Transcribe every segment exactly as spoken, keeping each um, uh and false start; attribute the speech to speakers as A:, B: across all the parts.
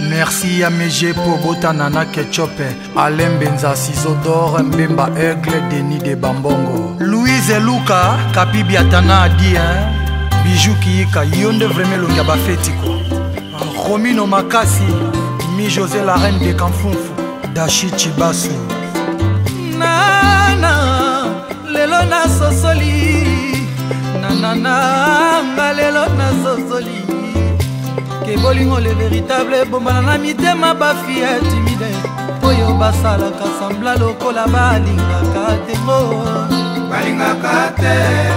A: Merci à Mégé pour Botanana Ketchup, Alain Benza Sizodor, Mbemba Aigle, Denis de Bambongo. Louise et Luca, Kapi Biatana a dit, hein, Bijou Kiyika, Yonde vraiment le Gabafeti quoi. Romino Makasi, Mi José la reine de Kamfunfu, Dashi Chibasu.
B: Nana, lelo na sosoli, nanana, nga lelo na sosoli. Que bolingo le véritable bombana na mitema bafi ya timide. Oyo basala kasambla lokola balingaka tengo.
C: Balingaka te.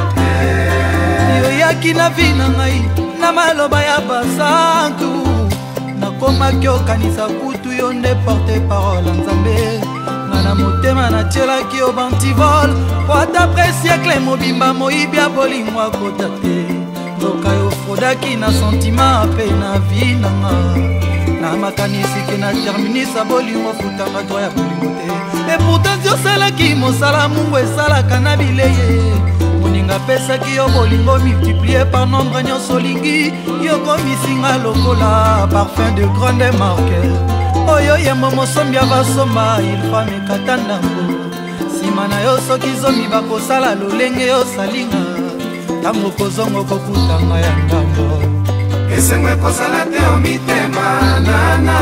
B: Yo yaki na vina ngai, na maloba ya basantu. Nakoma kyo kanisa kutu yo nde porte parole nzambe. Ngana motema na tiela ki o bantivol. Po ata siècle mobimba moibia bolingo akota te. Zoka yo frodaki na sentiment pe na vie nanga. Na makanisi ke na terminisa bolingo futanga to ya bolingo te. Et pourtant Dieu salaki mosala mungu esalaka na bileye. Moninga pesaki yo bolingo multiplié par nombre nyonso lingi. Yo komisinga lokola parfum de grande marque. Oyo yembo mosombi abasomba il fa mekata ndango. Sima na yo soki zomi bakosala lolenge yo salinga. Tango kozongo kokutanga ya ngambo.
C: Esengwe kozala te o mitema nana.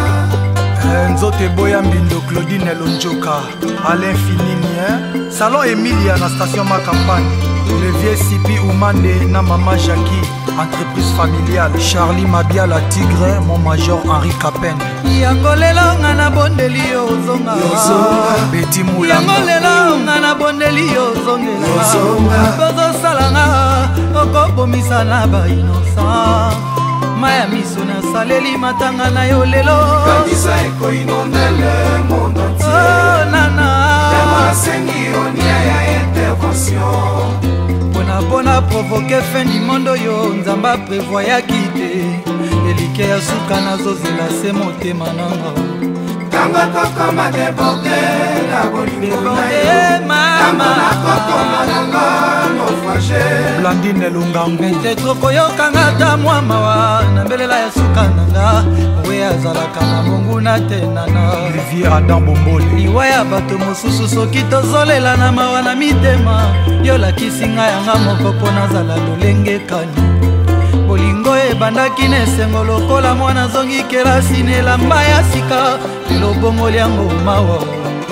A: Nzote Boya Mbindo, Claudine Lonjoka, Alain Finini, hein? Salon Emilia na station ma campagne. Le vieux Sipi Oumande na Mama Jackie, entreprise familiale. Charlie Mabia la Tigre, mon major Henri Capen.
B: Yango lelo ngana bondeli yo zonga.
A: Betty Moulanga.
B: Yango lelo ngana bondeli yo zongela. Bozo salanga, oko bomisa na ba innocent. Maya miso na saleli matanga na yo lelo.
C: Kabisa eko inondele monde entier.
B: Oh nana.
C: Tema sengi onia ya intervention.
B: Bona bona provoquer fin du monde yo. Nzamba prévoya quitter. Elike ya suka na zozela se motema nanga.
C: Kanga koko ma débordé la bolingo na yo.
B: Mama
C: na koko mananga naufragé.
A: Blandine Lungangu.
B: Mente troko yo kanga ta mwa mawa. Na mbelela ya suka nanga. We azalaka na mungu na tenana.
A: Olivier Adam Bombole.
B: Liwa ya bato mosusu soki tozolela na mawa na mitema. Yo lakisi nga yanga moko po nazala lolenge kani. Bolingo ebandaki na esengo lokola mwana zongi kelasi na elamba ya sika. Lelo bongo liango mawa.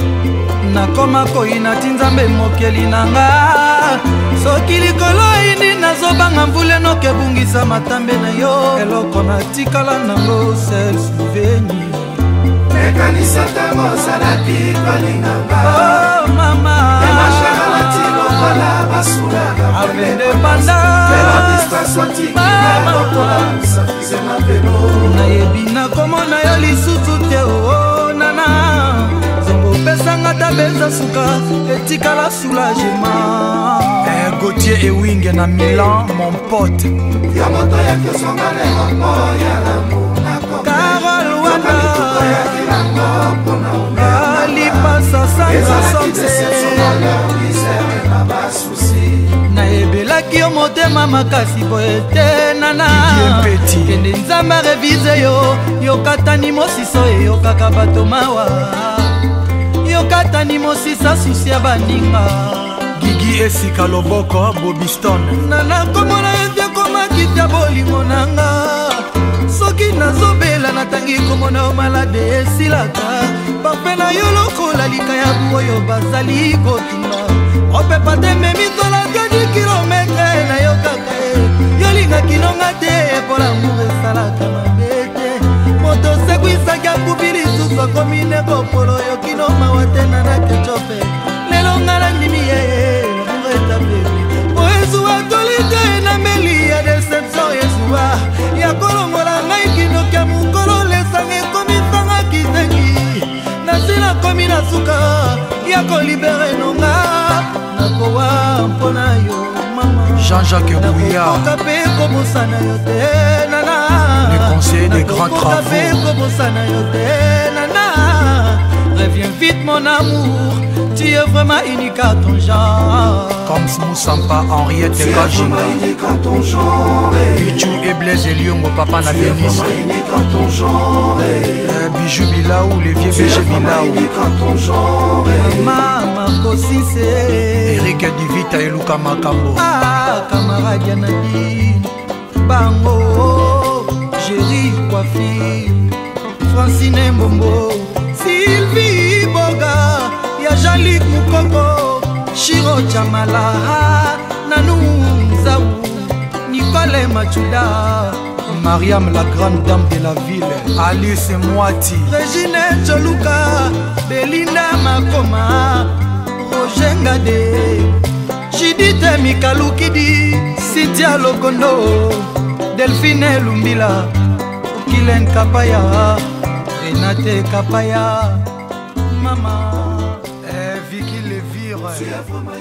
B: Nakoma koyina ti nzambe mokeli nanga. Soki likolo indi nazobanga mvule noke bungisa matambe na yo. Eloko natikala nango sel souveni.
C: Mekanisa tango salaki kolinganga.
B: Oh mama.
C: Emashaka lati lokola basura gapele.
B: Avende panda.
C: Pela distance otiki na lokola musafize na pelo.
B: Nayebi na komona yo lisusu te o nana. Zongo pesanga ta benza suka etikala soulagement.
A: Eh, Gauthier et Wing na Milan, mon pote.
C: Ya moto ya kesonga le mopo ya lamu na kombe.
B: Carole Wana.
C: Toka ya kilango pona ume.
B: Ali pasa sanga
C: Ezalaki deception na misère na basusi.
B: Naebelaki yo motema makasi boye te nana. Kende nzambe revize yo. Yokatani mosiso eyokaka bato mawa. Yokatani mosisa susi ya baninga.
A: Gigi Esika Loboko, Bobiston.
B: Nana komona ete komaki ta bolingo nanga. Soki nazobela natangi komona o malade esilaka. Pape na yo lokola likaya oyo bazali kotunga. Opepa te memi tola tani kilometre na yo kaka e. Yo linga kinonga te po l'amour esalaka mabe te. Moto sekwisaki akubi lisusu akomi neko polo yo kino mawa te nana kechope. Lelo nga na ndimi ye l'amour etapeli. Po ezuwa tolite na meli ya deception ezuwa. Ya kolongola ngai kinokia mukolo lesanga ekomisanga kitengi. Nasila komi na suka ya kolibere nonga. Nakowa mpona yo mama.
A: Jean-Jacques Bouillard.
B: Nakoka pe kobosana yo te nana.
A: Le conseiller des grands travaux.
B: Nakoka pe kobosana yo te nana. Reviens vite mon amour, tu es vraiment unique à ton genre.
A: Comme Moussampa, Henriette
C: Tu es
A: Kajima,
C: vraiment unique à ton genre.
A: Pichou et Blaise et Lyongo, papa na
C: Tu es
A: Denise.
C: vraiment unique à ton genre.
A: Euh, Bijou Bilaou, les vieux
C: Tu es
A: Béché
C: vraiment
A: Bilaou.
C: unique à ton genre.
B: Mama Kosise,
A: Eric Divita et Luka Makambo.
B: ah camarade Yanadi, Bango, Géry Coiffure, Francine Mbombo, Sylvie Boga, ya Jean-Luc Moukoko, Shiro Chamala, Nanou Nzaou, Nicole Machuda,
A: Mariam, la grande dame de la ville. Alice Mwati.
B: Regine Choluka, Belinda Makoma, Roger Ngade, Judith Mikalukidi, Cynthia Lokondo, Delphine Lumbila, Kilen Kapaya, Renate Kapaya, Mama,
A: Eh, Vicky Levire.
C: Tu es vraiment